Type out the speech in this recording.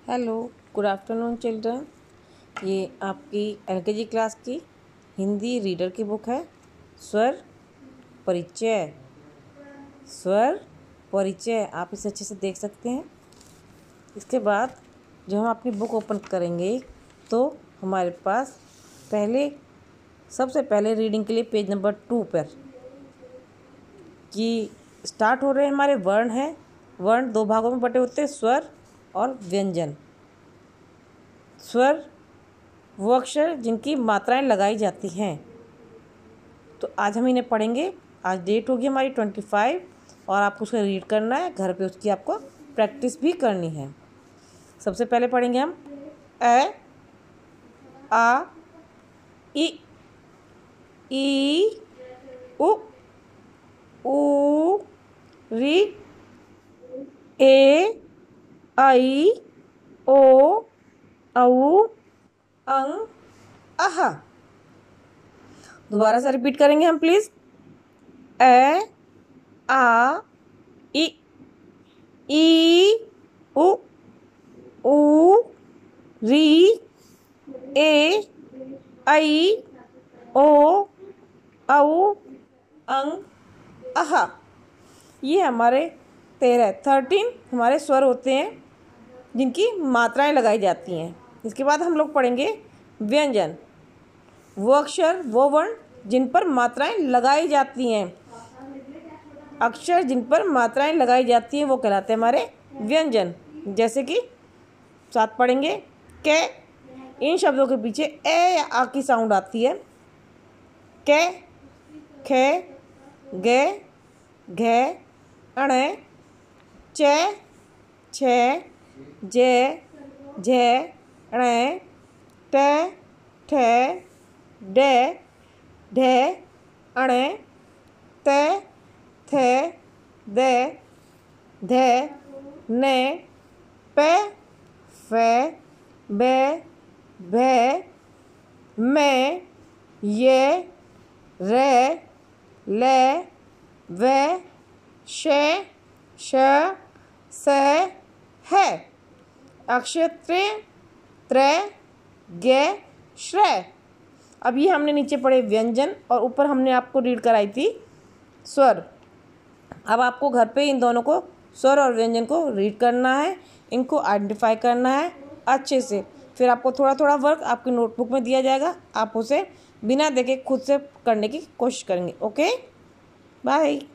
Hello, good afternoon children. ये आपकी LKG class की हिंदी रीडर की बुक है। स्वर परिचय। स्वर परिचय आप इसे अच्छे से देख सकते हैं। इसके बाद जब हम अपनी बुक ओपन करेंगे तो हमारे पास सबसे पहले रीडिंग के लिए पेज नंबर 2 पर कि स्टार्ट हो रहे हमारे वर्ण हैं। वर्ण 2 भागों में बटे होते हैं, स्वर और व्यंजन। स्वर वो अक्षर जिनकी मात्राएं लगाई जाती हैं। तो आज हम इन्हें पढ़ेंगे। आज डेट होगी हमारी 25 और आपको उसका रीड करना है। घर पे उसकी आपको प्रैक्टिस भी करनी है। सबसे पहले पढ़ेंगे हम ए, आ, इ, उ, ऊ, री, ए, आई, ओ, औ, अंग, अह। दोबारा से रिपीट करेंगे हम प्लीज। ए, आ, इ, उ, ऊ, री, ए, आई, ओ, औ, अंग, अह। ये हमारे 13 हमारे स्वर होते हैं जिनकी मात्राएं लगाई जाती हैं। इसके बाद हम लोग पढ़ेंगे व्यंजन। वो अक्षर वो वर्ण जिन पर मात्राएं लगाई जाती हैं। अक्षर जिन पर मात्राएं लगाई जाती हैं वो कहलाते हैं हमारे व्यंजन। जैसे कि साथ पढ़ेंगे के। इन शब्दों के पीछे ए या आ की साउंड आती है। के, खे, गे, घे, अणे, चे, छे, जे, झे, अणे, टे, ठे, डे, ढे, अणे, ते, थे, दे, धे, ने, पे, फे, बे, भे, में, ये, रे, ले, वे, शे, श, से, है। अक्षर त्रे, गे, श्रे। अब ये हमने नीचे पढ़े व्यंजन और ऊपर हमने आपको रीड कराई थी स्वर। अब आपको घर पे इन दोनों को, स्वर और व्यंजन को रीड करना है, इनको आइडेंटिफाई करना है अच्छे से। फिर आपको थोड़ा थोड़ा वर्क आपकी नोटबुक में दिया जाएगा। आप उसे बिना देखे खुद से करने की कोशिश करेंगे। Okay, bye.